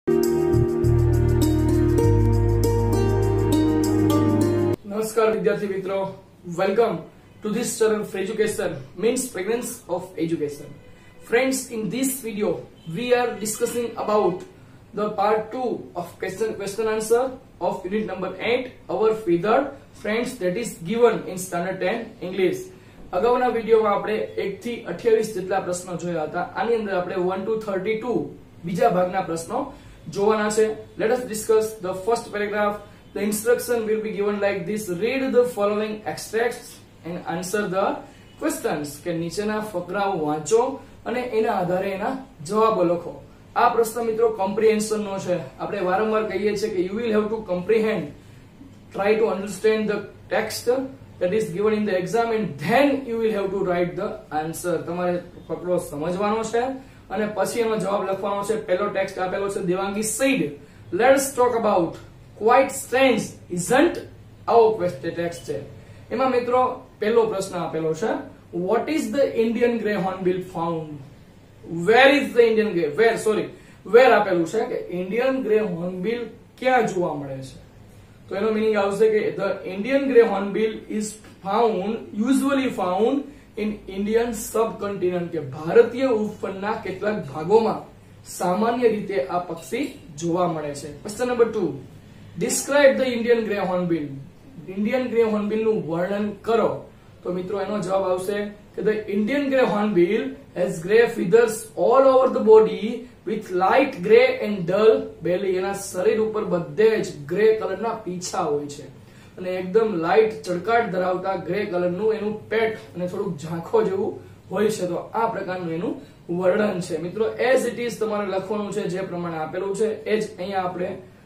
नमस्कार विद्यार्थी मित्रों, welcome to this channel for education means pregnancy of education. Friends, in this video we are discussing about the part 2 of question answer of unit number 8, our feathered friends, that is given in standard 10 English. અગાઉના વિડિયોમાં આપણે 1 થી 28 જેટલા પ્રશ્નો જોયા હતા. આની અંદર આપણે 1 to 32 બીજા ભાગના પ્રશ્નો જોવાના છે. Let us discuss the first paragraph. The instruction will be given like this: read the following extracts and answer the questions. કે નીચેના ફકરાઓ વાંચો અને એના આધારે એના જવાબો લખો. આ પ્રશ્ન મિત્રો કોમ્પ્રિહેન્શન નો છે. આપણે વારંવાર કહીએ છીએ કે you will have to comprehend, try to understand the text that is given in the exam and then you will have to write the answer. તમારે ફકરો સમજવાનો છે અને પછી એનો જવાબ લખવાનો છે. પહેલો ટેક્સ્ટ આપેલો છે Devangi said, let's talk about quite strange isn't our text છે. એમાં મિત્રો પહેલો પ્રશ્ન આપેલો છે, what is the Indian grey hornbill found? where is the Indian grey where આપેલું છે કે Indian grey hornbill ક્યાં જોવા મળે છે. તો એનો મીનિંગ આવશે કે the Indian grey hornbill is usually found in Indian subcontinent, કે ભારતીય ઉપખંડના કેટલાક ભાગોમાં સામાન્ય રીતે આ પક્ષી જોવા મળે છે. Question number 2, describe the Indian grey hornbill. Indian grey hornbill નું વર્ણન કરો. તો મિત્રો એનો જવાબ આવશે કે the Indian grey hornbill has grey feathers all over the body with light grey and dull belly. એના શરીર ઉપર બધે જ ગ્રે કલરના પીછા હોય છે અને એકદમ લાઇટ ચળકાટ ધરાવતા ગ્રે કલરનું એનું પેટ અને થોડુંક ઝાંખો જેવું હોય છે. તો આ પ્રકારનું એનું વર્ણન છે. મિત્રો એઝ ઇટ ઇઝ તમારે લખવાનું છે, જે પ્રમાણે આપેલું છે એ જ અહીંયા આપણે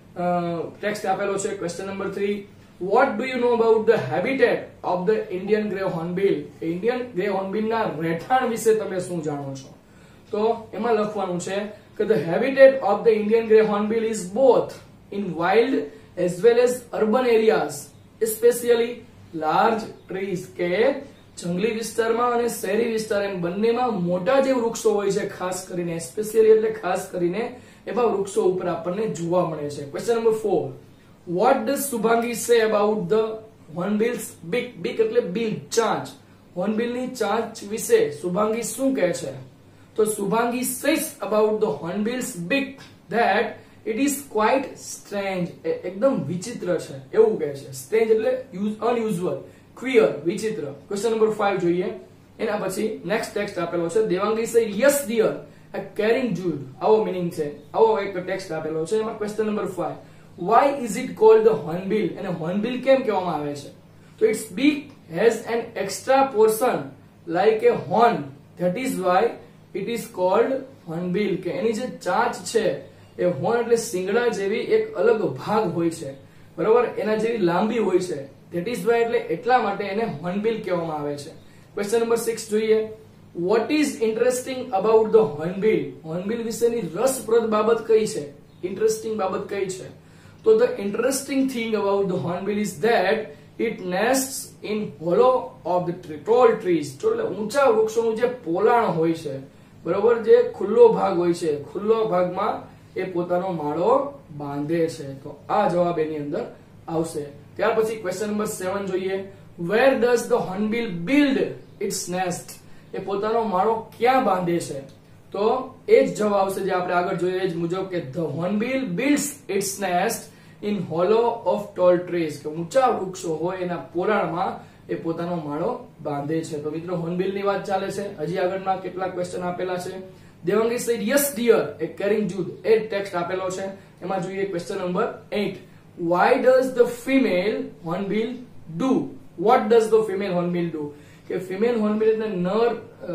ટેક્સ્ટ આપેલો છે. Question number 3, what do you know about the habitat of the Indian grey hornbill? Indian grey hornbill ના રહેઠાણ વિશે તમે શું જાણો છો? તો એમાં લખવાનું છે કે the habitat of the Indian grey hornbill is both in wild as well as urban areas, especially large trees. કે જંગલી વિસ્તારમાં અને શહેરી વિસ્તાર એમ બંનેમાં મોટા જે વૃક્ષો હોય છે, ખાસ કરીને સ્પેશિયલી એટલે ખાસ કરીને એવા વૃક્ષો ઉપર આપણને જોવા મળે છે. Question number 4, what does Subhangi say about the hornbill's beak? beak એટલે bill, ચાંચ. hornbill ની ચાંચ વિશે સુભાંગી શું કહે છે? તો Subhangi says about the hornbill's beak that it is quite strange. એકદમ વિચિત્ર છે એવું કહે છે. strange એટલે unusual, queer, વિચિત્ર. ક્વેશ્ચન નંબર 5 જોઈએ. એના પછી નેક્સ્ટ ટેક્સ્ટ આપેલો છે Devangi said yes dear a caring Jude. આવો મીનિંગ છે, આવો એક ટેક્સ્ટ આપેલો છે. એમાં question number 5, why is it called the hornbill? અને hornbill કેમ કહેવામાં આવે છે? તો its beak has an extra portion like a horn, that is why it is called hornbill. કે એની જે ચાંચ છે એ હોર્ન એટલે સિંગડા જેવી એક અલગ ભાગ હોય છે, બરોબર, એના જેવી લાંબી હોય છે. that is why એટલે એટલા માટે એને hornbill કહેવામાં આવે છે. ક્વેશ્ચન નંબર 6 જોઈએ. what is interesting about the hornbill? hornbill વિશેની રસપ્રદ બાબત કઈ છે? ઇન્ટરેસ્ટિંગ બાબત કઈ છે? તો the interesting thing about the hornbill is that it nests in hollow of the tall trees. તો એટલે ઊંચા વૃક્ષોનું જે પોલાણ હોય છે, બરોબર, જે ખુલ્લો ભાગ હોય છે, ખુલ્લો ભાગમાં એ પોતાનો માળો બાંધે છે. તો આ જવાબ એની અંદર આવશે. ત્યાર પછી ક્વેશ્ચન નંબર 7 જોઈએ. where does the hornbill build its nest? એ પોતાનો માળો ક્યાં બાંધે છે? તો એ જ જવાબ આવશે જે આપણે આગળ જોઈએ એ જ મુજબ કે the hornbill builds its nest in hollow of tall trees. કે ઊંચા વૃક્ષો હોય એના પોલાણમાં એ પોતાનો માળો બાંધે છે. તો મિત્રો hornbill ની વાત ચાલે છે. હજી આગળના કેટલા ક્વેશ્ચન આપેલા છે. Devangi said yes dear a caring Jude. એ ટેક્સ્ટ આપેલો છે. એમાં જોઈએ question number 8, why does the female hornbill do? what does the female hornbill do? કે ફિમેલ હોર્નબિલ એટલે નર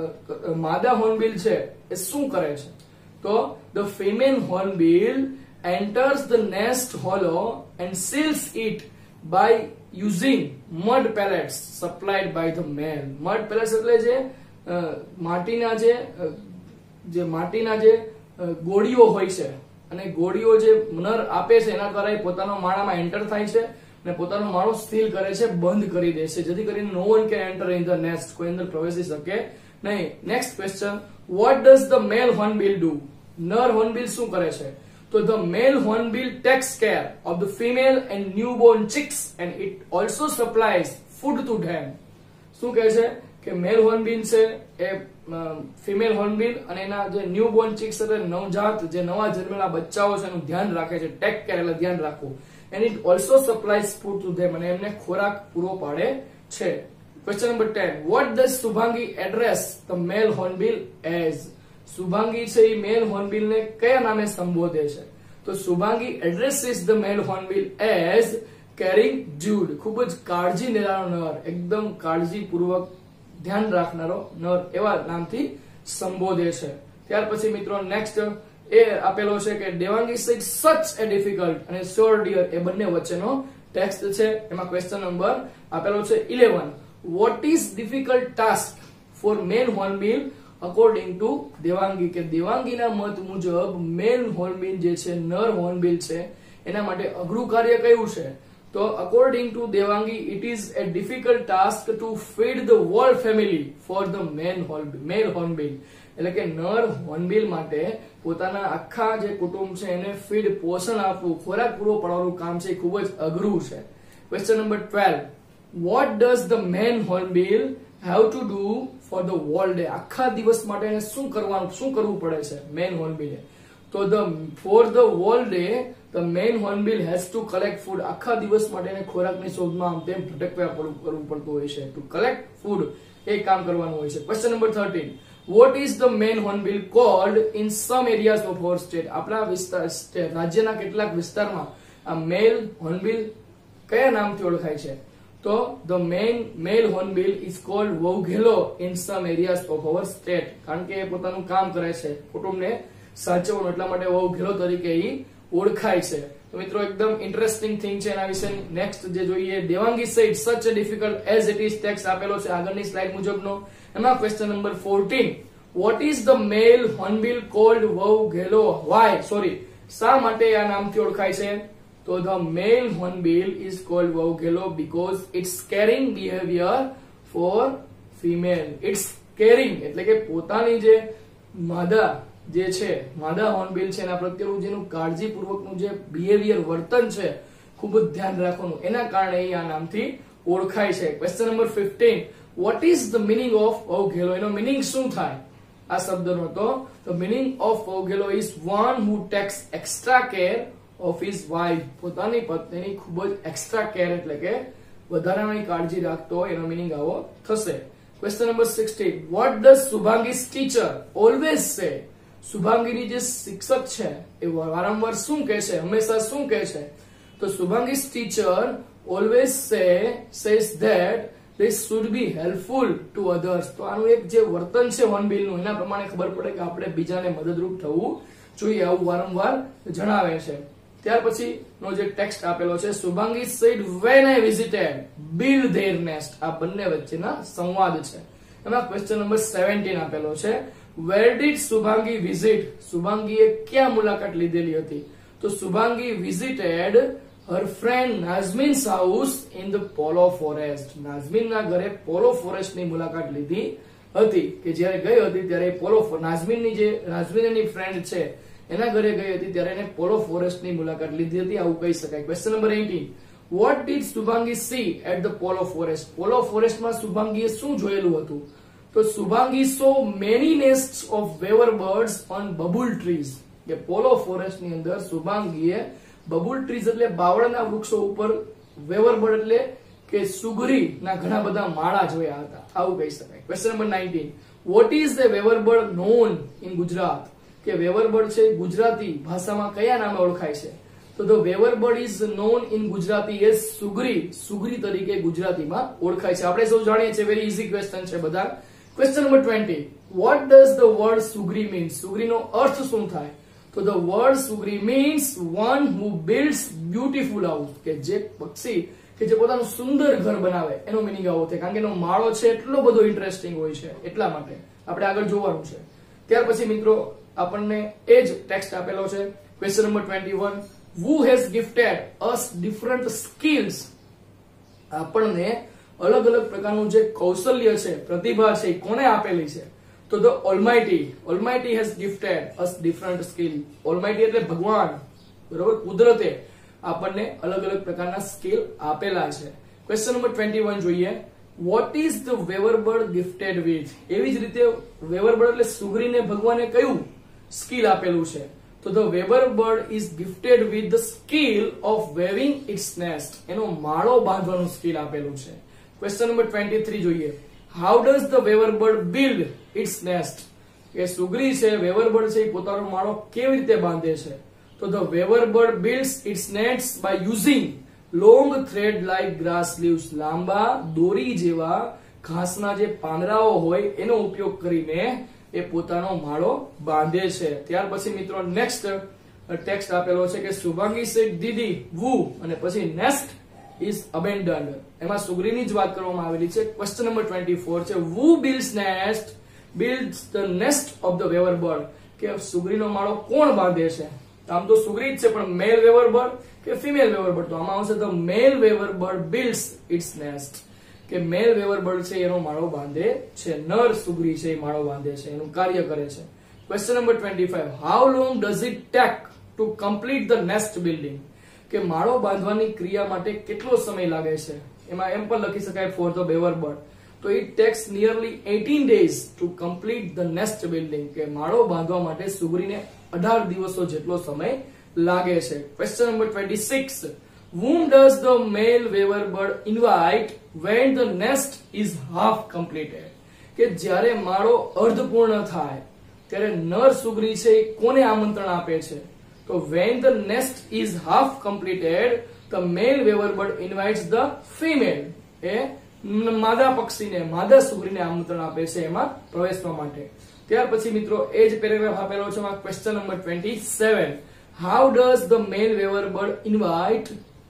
માદા હોર્નબિલ છે એ શું કરે છે? તો the female hornbill enters the nest hollow and seals it by using mud pellets supplied by the male. mud pellets એટલે જે માટીના જે ગોળીઓ હોય છે અને ગોળીઓ જે નર આપે છે એના દ્વારા એ પોતાનો માળામાં એન્ટર થાય છે અને પોતાનો માળો સીલ કરે છે, બંધ કરી દે છે, જેથી કરીને no one can enter in the nest. કોઈ અંદર પ્રવેશી શકે નહીં. Next question, what does the male hornbill do? નર હોર્નબિલ શું કરે છે? તો the male hornbill takes care of the female and newborn chicks and it also supplies food to them. શું કહે છે કે મેલ હોર્નબિલ છે એ ફિમેલ હોર્નબિલ અને એના જે ન્યૂબોર્ન ચિક્સ એટલે નવજાત જે નવા જન્મેલા બચ્ચાઓ છે એનું ધ્યાન રાખે છે. ટેક કેર એટલે ધ્યાન રાખવું. And it also supplies food to them અને એમને ખોરાક પૂરો પાડે છે. Question number 10. What does Shubhangi address the male hornbill as? Shubhangi છે એ મેલ હોર્નબિલ ને કયા નામે સંબોધે છે? તો Shubhangi addresses the male hornbill as caring dude. ખૂબ જ કાળજી લેનારો નર, એકદમ કાળજીપૂર્વક ધ્યાન રાખનારો નર એવા નામથી સંબોધે છે. ત્યાર પછી મિત્રો નેક્સ્ટ એ આપેલો છે કે Devangi said such a difficult અને શ્યોર ડિયર એ બંને વચ્ચેનો ટેક્સ્ટ છે. એમાં ક્વેશ્ચન નંબર આપેલો છે 11. What is difficult task for male hornbill according to Devangi? કે દેવાંગીના મત મુજબ મેલ હોર્નબિલ જે છે નર હોર્નબિલ છે એના માટે અઘરું કાર્ય કયું છે? તો according to Devangi it is a difficult task to feed the whole family for the male hornbill. એટલે કે નર હોર્નબિલ માટે પોતાના આખા જે કુટુંબ છે એને ફીડ પોષણ આપવું, ખોરાક પૂરો પાડવાનું કામ છે ખૂબ જ અઘરું છે. Question number 12. What does the man hornbill have to do for the whole day? આખા દિવસ માટે એને શું કરવું પડે છે મેન હોર્નબિલે? તો for the whole day the man hornbill has to collect food. આખા દિવસ માટે એને ખોરાકની શોધમાં આમ તેમ ભટકવા કરવું પડતું હોય છે. ટુ કલેક્ટ ફૂડ એ કામ કરવાનું હોય છે. Question number 13. What is the man hornbill called in some areas of our state? આપણા વિસ્તાર રાજ્યના કેટલાક વિસ્તારમાં આ મેલ હોર્નબિલ કયા નામથી ઓળખાય છે? તો the male hornbill is called Vaughelo in some areas of our state. કારણ કે એ પોતાનું કામ કરે છે, કુટુંબને સાચવવાનું, એટલા માટે વૌઘેલો તરીકે એ ઓળખાય છે. તો મિત્રો એકદમ ઇન્ટરેસ્ટિંગ થિંગ છે એના વિશે. નેક્સ્ટ જે જોઈએ Devangi said such a difficult as it is text આપેલો છે આગળની સ્લાઇડ મુજબનો. એમાં question number 14. What is the male hornbill called Vaughelo? Why શા માટે આ નામથી ઓળખાય છે? તો the male hornbill is called Vaughelo because its caring behaviour for female. Its caring એટલે કે પોતાની જે માદા હોર્નબિલ છે એના પ્રત્યેનું જેનું કાળજીપૂર્વકનું જે બિહેવિયર વર્તન છે ખૂબ જ ધ્યાન રાખવાનું, એના કારણે આ નામથી ઓળખાય છે. Question number 15. What is the meaning of Vaughelo? એનો મિનિંગ શું થાય આ શબ્દનો? તો the meaning of Vaughelo is one who takes extra care of his wife. પોતાની પત્નીની ખૂબ જ એક્સ્ટ્રા કેર એટલે કે વધારાની કાળજી રાખતો હોય, એનો મિનિંગ આવો થશે. Question number 16. What does Shubhangi's teacher always say? શુભાંગીની જે શિક્ષક છે એ વારંવાર શું કહે છે, હંમેશા શું કહે છે? તો Shubhangi's teacher always says that they should be helpful to others. તો આનું એક જે વર્તન છે હોર્નબિલનું એના પ્રમાણે ખબર પડે કે આપણે બીજાને મદદરૂપ થવું જોઈએ, આવું વારંવાર જણાવે છે. ત્યાર પછી નો જે ટેક્સ્ટ આપેલો છે Shubhangi said when I visited build their nest. આ બંને વચ્ચેના સંવાદ છે. એમાં ક્વેશ્ચન નંબર 17 આપેલો છે where did શુભાંગી visit? શુભાંગીએ ક્યાં મુલાકાત લીધેલી હતી? તો Shubhangi visited her friend Nazmin's house in the Polo Forest. નાઝમીનના ઘરે પોલો ફોરેસ્ટની મુલાકાત લીધી હતી. કે જ્યારે ગઈ હતી ત્યારે નાઝમીનની ફ્રેન્ડ છે એના ઘરે ગઈ હતી ત્યારે એને પોલો ફોરેસ્ટની મુલાકાત લીધી હતી, આવું કહી શકાય. Question number 18. What did Shubhangi see at the Polo Forest? Polo ફોરેસ્ટમાં શુભાંગીએ શું જોયેલું હતું? તો Shubhangi saw many nests of weaver birds on bubble trees. કે પોલો ફોરેસ્ટની અંદર શુભાંગીએ બબુલ ટ્રીઝ એટલે બાવળના વૃક્ષો ઉપર વેવર બર્ડ એટલે કે સુગરીના ઘણા બધા માળા જોયા હતા, આવું કહી શકાય. Question number 19. What is the weaver bird known in Gujarat? કે વેવર બર્ડ છે ગુજરાતી ભાષામાં કયા નામે ઓળખાય છે? તો the weaver bird is known in Gujarati as sugari તરીકે ગુજરાતીમાં ઓળખાય છે. આપણે સૌ જાણીએ છીએ, વેરી ઇઝી ક્વેશ્ચન છે બધા. Question number 20. What does the word sugari means? સુગરીનો અર્થ શું થાય? તો the word sugri means one who builds beautiful house. કે જે પક્ષી કે જે પોતાનું સુંદર ઘર બનાવે એનો મીનિંગ આવો થાય, કારણ કે એનો માળો છે એટલો બધો ઇન્ટરેસ્ટિંગ હોય છે, એટલા માટે આપણે આગળ જોવાનું છે. ત્યાર પછી મિત્રો આપણને એ જ ટેક્સ્ટ આપેલો છે. Question number 21. who has gifted us different skills? આપણને અલગ અલગ પ્રકારનું જે કૌશલ્ય છે, પ્રતિભા છે, કોને આપેલી છે? તો the almighty has gifted us different skill. Almighty એટલે ભગવાન, બરોબર, કુદરતે આપણને અલગ અલગ પ્રકારના સ્કિલ આપેલા છે. ક્વેશ્ચન નંબર 21 જોઈએ. What is the weaverbird gifted with? એવી જ રીતે વેવરબર્ડ એટલે સુગરીને ભગવાને કયું સ્કિલ આપેલું છે? તો the weaverbird is gifted with the skill of weaving its nest. એનો માળો બાંધવાનું સ્કિલ આપેલું છે. ક્વેશ્ચન નંબર 23 જોઈએ. How does the weaverbird build its nest? કે સુગરી છે, વેવરબર્ડ છે, એ પોતાનો માળો કેવી રીતે બાંધે છે? તો the weaverbird builds its nest by using long thread like grass leaves. લાંબા દોરી જેવા ઘાસના જે પાંદડાઓ હોય એનો ઉપયોગ કરીને એ પોતાનો માળો બાંધે છે. ત્યાર પછી મિત્રો નેક્સ્ટ ટેક્સ્ટ આપેલો છે કે શુભાંગી સેડ દીદી વુ અને પછી નેસ્ટ ઇઝ અબેન્ડન્ડ. એમાં સુગરીની જ વાત કરવામાં આવેલી છે. ક્વેશ્ચન નંબર 24 છે. Who builds the nest of the weaverbird. કે સુગરીનો માળો કોણ બાંધે છે? આમ તો સુગરી જ છે, પણ મેલ વેવરબર્ડ કે ફિમેલ વેવરબર્ડ? તો આમાં આવશે the male weaverbird builds its nest. કે મેલ વેવરબર્ડ છે એનો માળો બાંધે છે, નર સુગરી છે એ માળો બાંધે છે, એનું કાર્ય કરે છે. Question number 25. How long does it take to complete the nest building? કે માળો બાંધવાની ક્રિયા માટે કેટલો સમય લાગે છે? એમાં એમ પણ લખી શકાય ફોર ધ વેવરબર્ડ. તો it takes nearly 18 days to complete the nest building. કે માળો બાંધવા માટે સુગરીને 18 દિવસો જેટલો સમય લાગે છે. Question number 26. Whom does the male weaverbird invite when the nest is half completed? કે જ્યારે માળો અર્ધપૂર્ણ થાય ત્યારે નર સુગરી છે એ કોને આમંત્રણ આપે છે? તો when the nest is half completed, the male weaverbird invites the female. એ માદા પક્ષીને, માદા સુગરીને આમંત્રણ આપે છે એમાં પ્રવેશવા માટે. ત્યાર પછી મિત્રો એ જ પેરેગ્રાફ આપેલો છે એમાં question number 27. How does the male weaverbird invite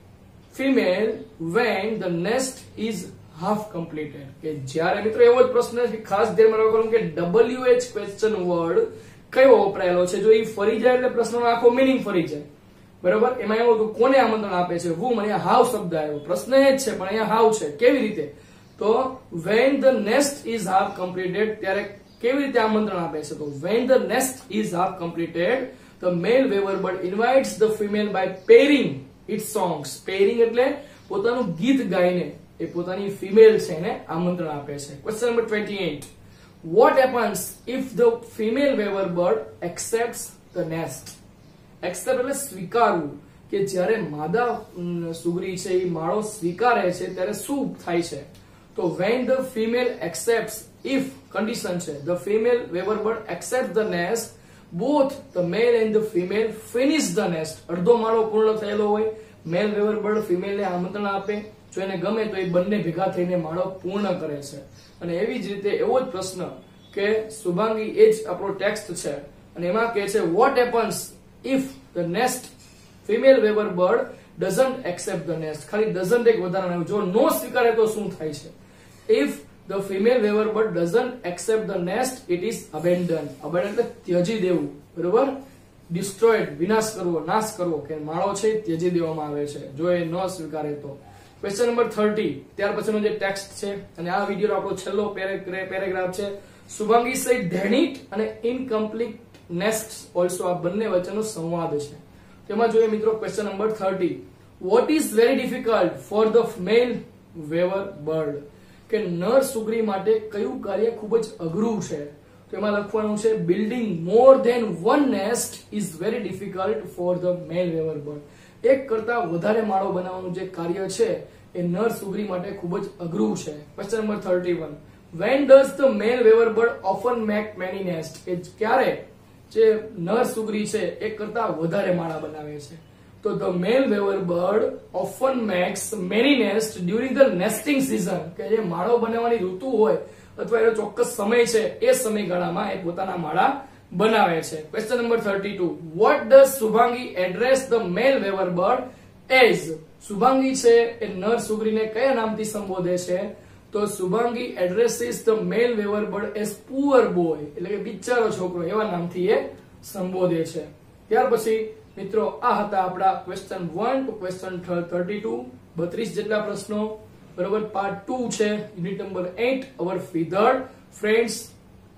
female when the nest is half completed? કે જ્યારે મિત્રો એવો જ પ્રશ્ન છે, ખાસ ધ્યાનમાં રાખવાનું કે WH ક્વેશ્ચન વર્ડ કયો વપરાયેલો છે. જો એ ફરી જાય એટલે પ્રશ્નનો આખો મીનિંગ ફરી જાય, બરાબર. એમાં એવું હતું કોને આમંત્રણ આપે છે? હું, મને હાવ શબ્દ આવ્યો. પ્રશ્ન એ જ છે પણ અહીંયા હાવ છે. કેવી રીતે? તો when the nest is half completed ત્યારે કેવી રીતે આમંત્રણ આપે છે? તો when the nest is half completed, the male weaverbird invites the female by pairing its songs. Pairing એટલે પોતાનું ગીત ગાઈને એ પોતાની ફિમેલ છે એને આમંત્રણ આપે છે. Question number 28. What happens if the female weaverbird accepts the nest? Accept એટલે સ્વીકારવું. કે જ્યારે માદા સુગરી છે એ માળો સ્વીકારે છે ત્યારે શું થાય છે? તો when the female accepts, if condition છે, the female weaverbird accepts the nest, both the male and the female finish the nest. અડધો માળો પૂર્ણ થયેલો હોય, મેલ વેવરબર્ડ ફિમેલ ને આમંત્રણ આપે, જો એને ગમે તો એ બંને ભેગા થઈને માળો પૂર્ણ કરે છે. અને એવી જ રીતે એવો જ પ્રશ્ન કે શુભાંગી, એ જ આપણો ટેક્સ્ટ છે અને એમાં કહે છે what happens if the nest female weaverbird doesn't accept the nest. ખાલી doesn't એક વધારાનું, જો નો સ્વીકારે તો શું થાય છે? if the female weaverbird doesn't accept the nest, it is abandoned. Abandoned એટલે ત્યજી દેવું, બરોબર. destroyed વિનાશ કરવો, નાશ કરવો, કે માળો છે ત્યજી દેવામાં આવે છે જો એ ન સ્વીકારે તો. Question number 30. ત્યાર પછીનો જે ટેક્સ્ટ છે અને આ વિડિયોનો આપણો છેલ્લો પેરેગ્રાફ છે. શુભાંગી સેડ ધેનિટ અને ઇનકમ્પ્લીટ નેસ્ટ ઓલસો. આ બંને વચ્ચેનો સંવાદ છે. તેમાં જોઈએ મિત્રો question number 30. What is very difficult for the male weaverbird? કે નર સુગરી માટે કયું કાર્ય ખૂબ જ અઘરું છે? તો એમાં લખવાનું છે building more than one nest is very difficult for the male weaverbird. એક કરતા વધારે માળો બનાવવાનું જે કાર્ય છે એ નર સુગરી માટે ખૂબ જ અઘરું છે. Question number 31. when does the male weaverbird often make many nest? એ ક્યારે જે નર સુગરી છે એક કરતા વધારે માળા બનાવે છે? તો the male weaverbird often makes many nests during the nesting season. કે જે માળો બનાવવાની ઋતુ હોય અથવા એનો ચોક્કસ સમય છે એ સમયગાળામાં એ પોતાના માળા બનાવે છે. Question number 32. what does Shubhangi address the male weaverbird as? Shubhangi છે એ નર સુગરીને કયા નામથી સંબોધે છે? તો Shubhangi addresses the male weaverbird as poor boy, એટલે કે બિચારો છોકરો, એવા નામથી એ સંબોધે છે. ત્યાર પછી મિત્રો આ હતા આપણા ક્વેશ્ચન 1 ટુ ક્વેશ્ચન 32, 32 જેટલા પ્રશ્નો, બરોબર. પાર્ટ 2 છે unit number 8 our feathered. Friends,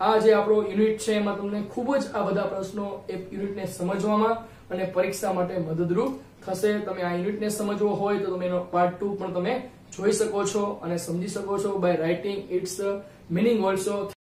આ જે આપણો યુનિટ છે એમાં તમને ખૂબ જ આ બધા પ્રશ્નો એ યુનિટને સમજવામાં અને પરીક્ષા માટે મદદરૂપ થશે. તમે આ યુનિટને સમજવો હોય તો તમે એનો પાર્ટ 2 પણ તમે જોઈ શકો છો અને સમજી શકો છો by writing its meaning also.